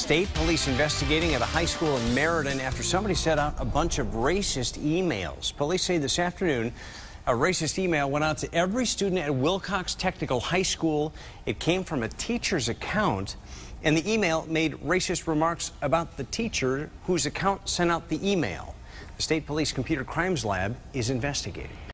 State police investigating at a high school in Meriden after somebody sent out a bunch of racist emails. Police say this afternoon a racist email went out to every student at Wilcox Technical High School. It came from a teacher's account, and the email made racist remarks about the teacher whose account sent out the email. The State Police Computer Crimes Lab is investigating.